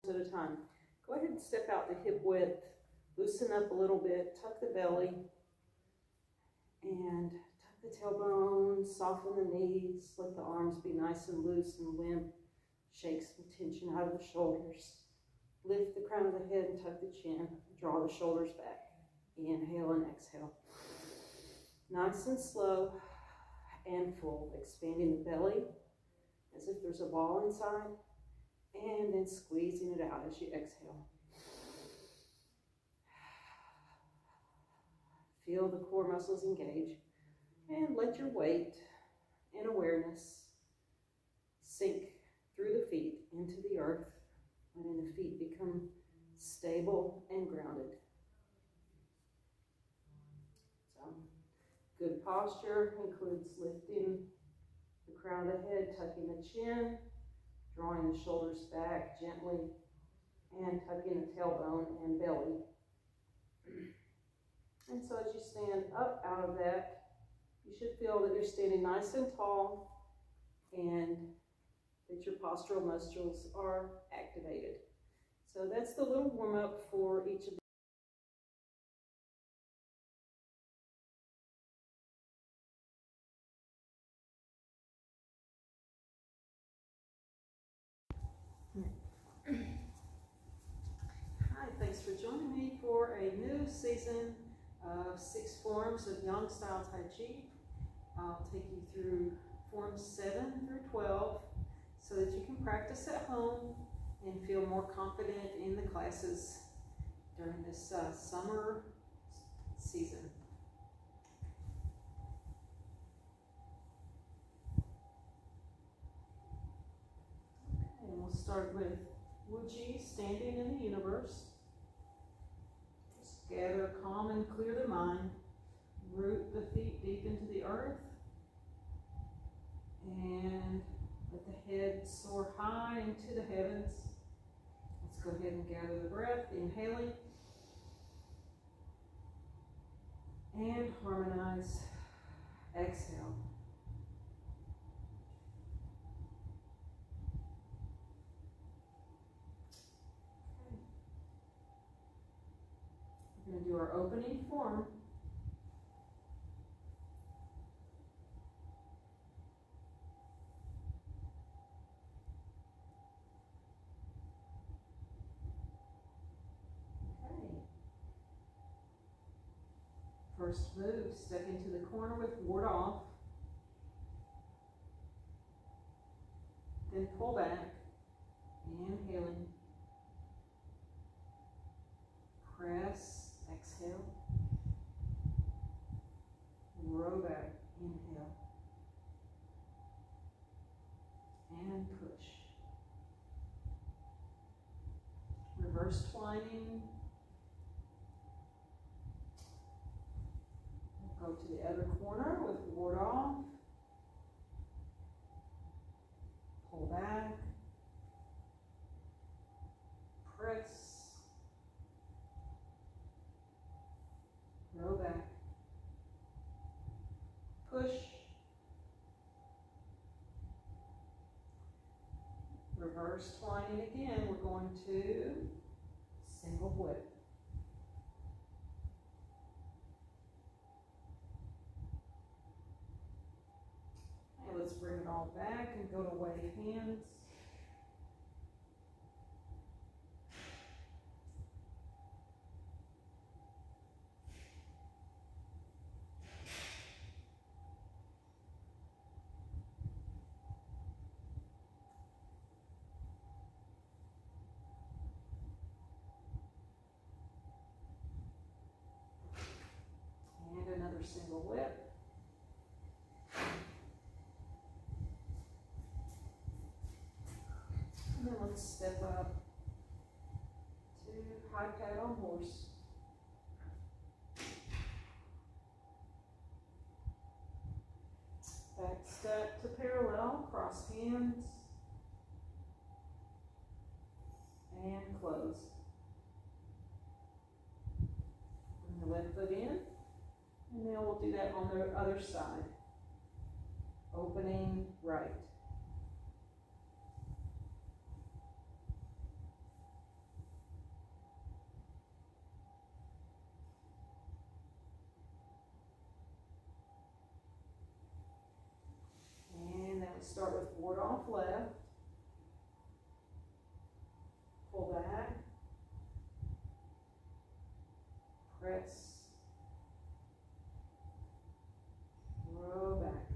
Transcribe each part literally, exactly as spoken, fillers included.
at a time. Go ahead and step out to hip width, loosen up a little bit, tuck the belly, and tuck the tailbone, soften the knees, let the arms be nice and loose and limp. Shake some tension out of the shoulders. Lift the crown of the head and tuck the chin. Draw the shoulders back. Inhale and exhale. Nice and slow and full, expanding the belly as if there's a ball inside, and then squeezing it out as you exhale. Feel the core muscles engage, and let your weight and awareness sink through the feet into the earth, letting the feet become stable and grounded. So, good posture includes lifting the crown of the head, tucking the chin, drawing the shoulders back gently, and tucking the tailbone and belly. And so as you stand up out of that, you should feel that you're standing nice and tall and that your postural muscles are activated. So that's the little warm-up for each of the Hi, thanks for joining me for a new season of six forms of Yang Style Tai Chi. I'll take you through forms seven through twelve so that you can practice at home and feel more confident in the classes during this uh, summer season. Okay, and we'll start with Wuji, standing in the universe. Just gather calm and clear the mind. Root the feet deep into the earth. And let the head soar high into the heavens. Let's go ahead and gather the breath, inhaling. And harmonize. Exhale. Okay. We're going to do our opening form. First move, step into the corner with ward off. Then pull back, inhaling. Press, exhale. Row back, inhale. And push. Reverse twining. Go to the other corner with ward off. Pull back. Press. Row back. Push. Reverse twining again. We're going to single whip. Let's bring it all back and go to wave hands. And another single whip. And then let's step up to high pat on horse. Back step to parallel, cross hands, and close. Bring the left foot in, and now we'll do that on the other side. Opening right. Press. Roll back.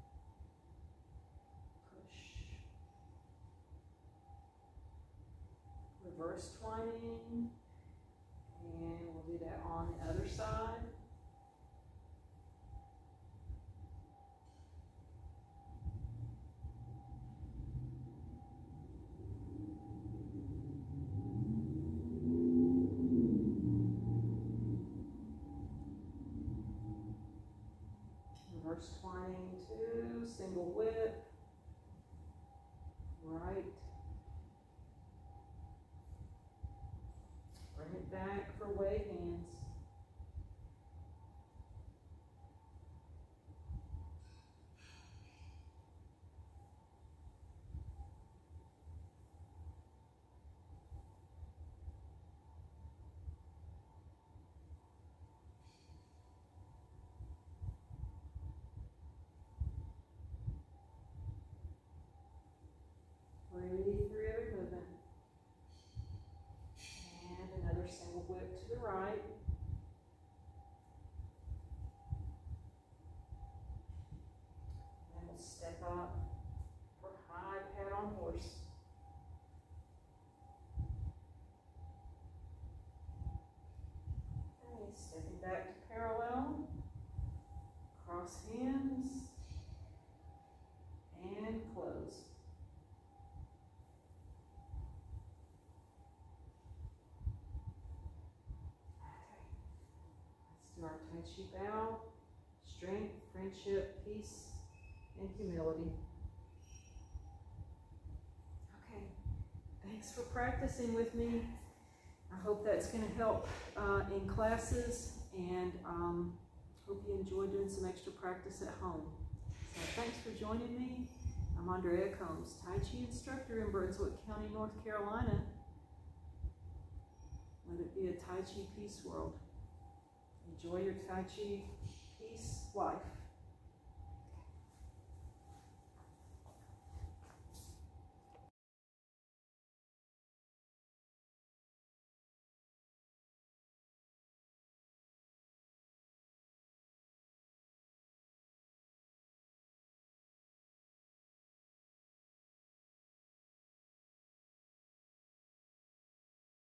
Push. Reverse twining. And we'll do that on the other side. Reverse twining two, single whip, right, bring it back for wave hands. Breathe through every movement. And another single whip to the right. And we'll step up for high pat on horse. Okay, stepping back to parallel. Cross hands. And close. Our Tai Chi bow, strength, friendship, peace, and humility. Okay, thanks for practicing with me. I hope that's going to help uh, in classes, and um, hope you enjoy doing some extra practice at home. So thanks for joining me. I'm Andrea Combs, Tai Chi instructor in Brunswick County, North Carolina. Let it be a Tai Chi peace world. Enjoy your Tai Chi peace life.